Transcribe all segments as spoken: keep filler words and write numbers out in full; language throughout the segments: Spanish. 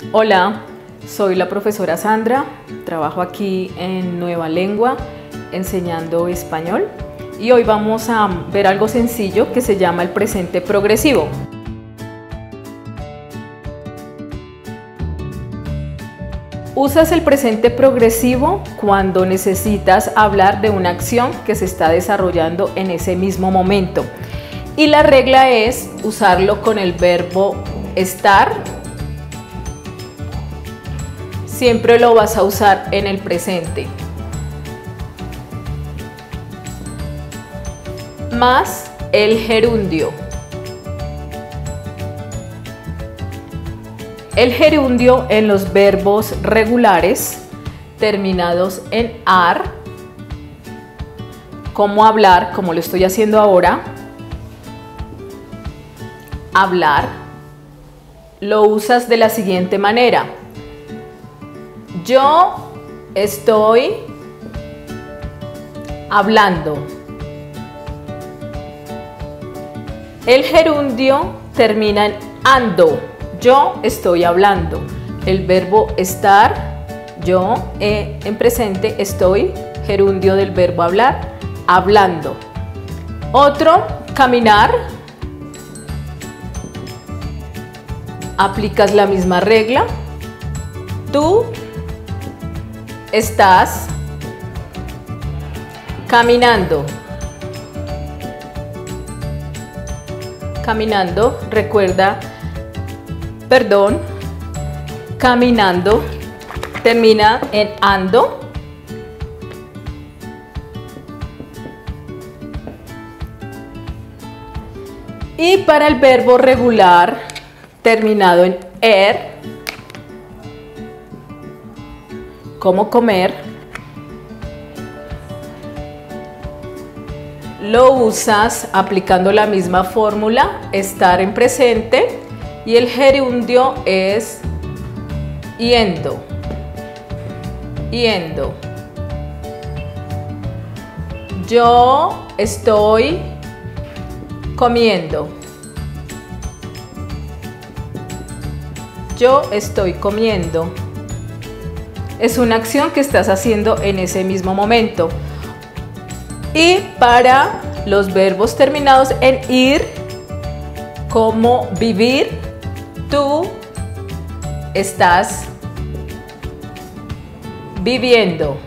Hola, soy la profesora Sandra, trabajo aquí en Nueva Lengua enseñando español y hoy vamos a ver algo sencillo que se llama el presente progresivo. Usas el presente progresivo cuando necesitas hablar de una acción que se está desarrollando en ese mismo momento. Y la regla es usarlo con el verbo estar. Siempre lo vas a usar en el presente. Más el gerundio. El gerundio en los verbos regulares terminados en ar, como hablar, como lo estoy haciendo ahora, hablar, lo usas de la siguiente manera. Yo estoy hablando. El gerundio termina en ando. Yo estoy hablando. El verbo estar, yo eh, en presente estoy, gerundio del verbo hablar, hablando. Otro, caminar. Aplicas la misma regla. Tú estás caminando. Caminando, recuerda, perdón, caminando, termina en ando. Y para el verbo regular, terminado en er, como comer, lo usas aplicando la misma fórmula, estar en presente, y el gerundio es yendo, yendo. Yo estoy comiendo. Yo estoy comiendo. Es una acción que estás haciendo en ese mismo momento. Y para los verbos terminados en ir, como vivir, tú estás viviendo.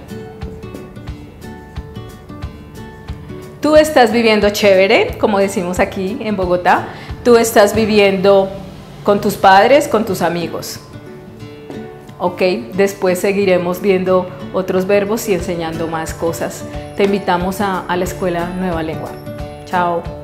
Tú estás viviendo chévere, como decimos aquí en Bogotá. Tú estás viviendo con tus padres, con tus amigos. Ok, después seguiremos viendo otros verbos y enseñando más cosas. Te invitamos a, a la Escuela Nueva Lengua. Chao.